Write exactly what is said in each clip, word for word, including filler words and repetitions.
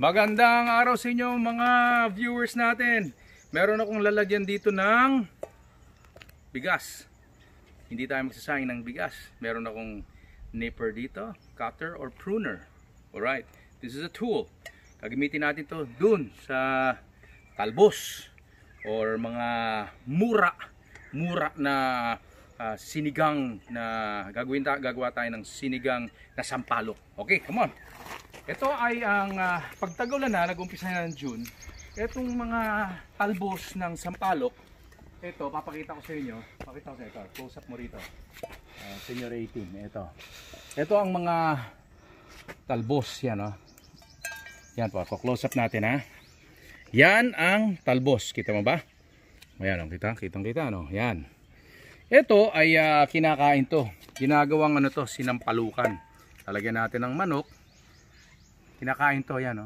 Magandang araw sa inyo mga viewers natin. Meron akong lalagyan dito ng bigas. Hindi tayo magsasayang ng bigas. Meron akong nipper dito, cutter or pruner. Alright, this is a tool. Gagamitin natin to dun sa talbos or mga mura mura na uh, sinigang na gagawin ta gagawa tayo ng sinigang na sampalok. Okay, come on. Ito ay ang uh, pagtagulan na, nag-umpisa na ng June. Itong mga talbos ng sampalok, ito, papakita ko sa inyo. Pakita ko sa inyo. Close up mo rito. Uh, senior eighteen. Ito. Ito ang mga talbos. Yan, oh. Yan po. Close up natin, ha. Yan ang talbos. Kita mo ba? Ayan, oh. Kita? Kitang kita, no? Yan. Ito ay uh, kinakain to. Ginagawang ano to, sinampalukan. Lalagyan natin ng manok. Kinakain to, yan, oh.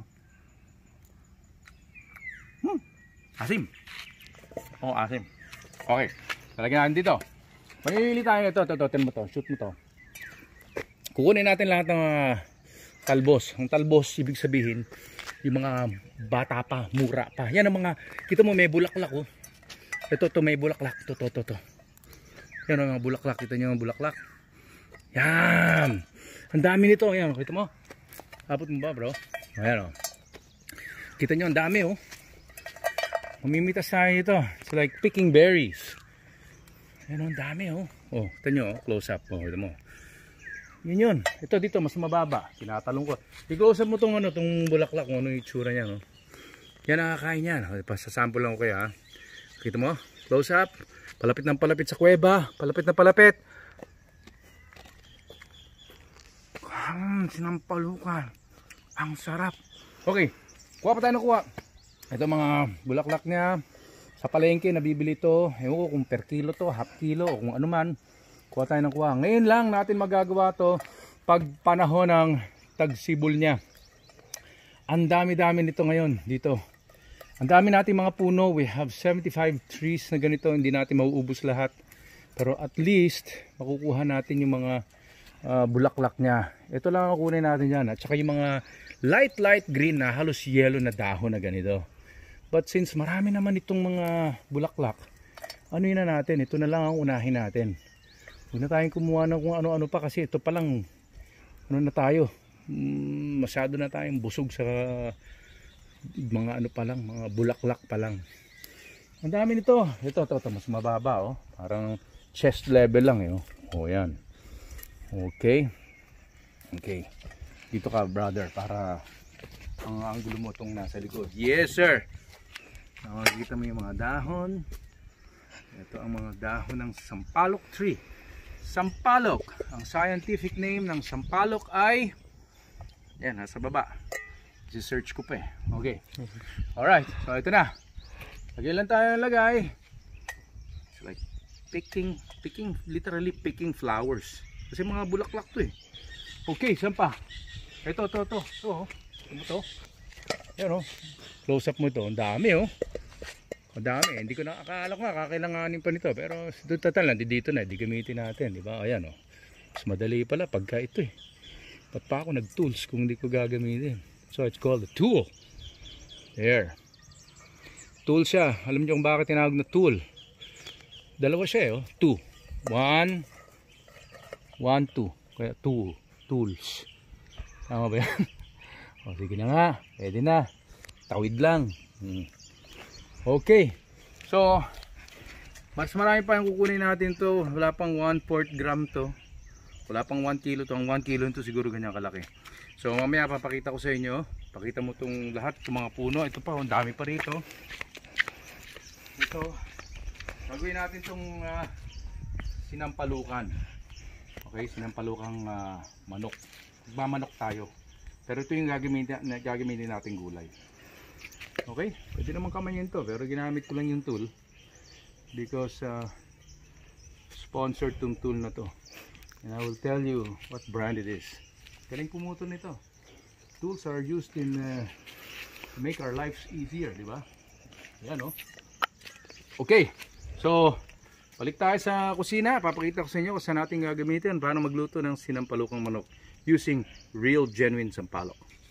Hmm, asim. Oh, asim. Okay, lalagyan natin dito. Mamimili tayo ito, ito, ito, ito, ito, shoot mo to. Kukunin natin lahat ng uh, talbos. Ang talbos, ibig sabihin, yung mga bata pa, mura pa. Yan ang mga, kita mo may bulaklak, oh. Ito, ito, may bulaklak. Ito, ito, ito, ito. Yan ang mga bulaklak. Kita nyo ang bulaklak. Yan. Ang dami nito. Yan, kita mo. Abot mo ba, bro? Ayan, oh. Kita nyo, ang dami, oh. Mamimitas tayo ito. It's like picking berries. Ayan, oh, ang dami, oh. Oh, kita nyo, oh. Close up. Oh, kita mo. Yun yun. Ito dito, mas mababa. Tinatalong ko. I-close up mo itong, ano, itong bulaklak. Kung ano yung itsura niya, no? Yan, nakakain yan. Pasasample lang ko kayo, ha. Kita mo? Close up. Palapit ng palapit sa kuweba. Palapit ng palapit. Hmm, sinampalukan. Ang sarap. Okay, kuha pa tayo na kuha. Ito mga bulaklak niya. Sa palengke nabibili ito. Ewan ko kung per kilo to, half kilo, o kung ano man. Kuha tayo ng kuha. Ngayon lang natin magagawa to pag panahon ng tagsibol niya. Ang dami-dami nito ngayon dito. Ang dami natin mga puno. We have seventy-five trees na ganito. Hindi natin mauubos lahat. Pero at least makukuha natin yung mga Uh, bulaklak niya. Ito lang ang kunin natin dyan. At saka yung mga light light green na halos yellow na dahon na ganito. But since marami naman itong mga bulaklak, ano yun na natin? Ito na lang ang unahin natin. Huwag na tayong kumuha ng kung ano-ano pa kasi ito palang ano na tayo. Mm, masyado na tayong busog sa mga ano pa lang, mga bulaklak pa lang. Ang dami nito. Ito, ito, ito mas mababa, oh. Parang chest level lang, eh, oh. Oh, yan. Okay. Okay. Dito ka, brother, para ang angulo mo itong nasa likod. Yes, sir. Nakikita mo yung mga dahon. Ito ang mga dahon ng sampalok tree. Sampalok. Ang scientific name ng sampalok ay yan, nasa baba. I-search ko pa eh. Okay. Alright. So, ito na. Lagyan lang tayo lagay. It's like picking, picking, literally picking flowers. Kasi mga bulaklak to eh. Okay, saan pa? Ito, ito, ito. Ito, oh. Ito, ito. Yan, oh. Close up mo ito. Ang dami, oh. Ang dami. Hindi ko na akala ko nga kakailanganin pa nito. Pero total lang, dito na. Di gamitin natin, di ba? Ayan, oh. Mas madali pala pagka ito eh. Ba't pa ako nag-tools kung hindi ko gagamitin? So, it's called a tool. There. Tool siya. Alam niyo kung bakit tinawag na tool? Dalawa siya, eh, oh. Two. One. One, two. Kaya two. Tools. Tama ba yan? O sige na nga. Pwede na. Tawid lang. Hmm. Okay. So, mas marami pa yung kukunin natin to. Wala pang one fourth gram to. Wala pang one kilo to. Ang one kilo to siguro ganyan kalaki. So, mamaya papakita ko sa inyo. Pakita mo itong lahat. Itong mga puno. Ito pa. Ang dami pa rito. Ito. Gagawin natin itong uh, sinampalukan. Okay, sinampalukang uh, manok. Magmamanok tayo. Pero ito yung gagamitin, gagamitin natin gulay. Okay, pwede naman kamayin to. Pero ginamit ko lang yung tool. Because uh, sponsored tong tool na to. And I will tell you what brand it is. Galing pumuto nito. Tools are used in uh, to make our lives easier, di ba? Yan, oh. Okay, so balik tayo sa kusina. Papakita ko sa inyo kung saan natin gagamitin para magluto ng sinampalukang manok using real genuine sampalok.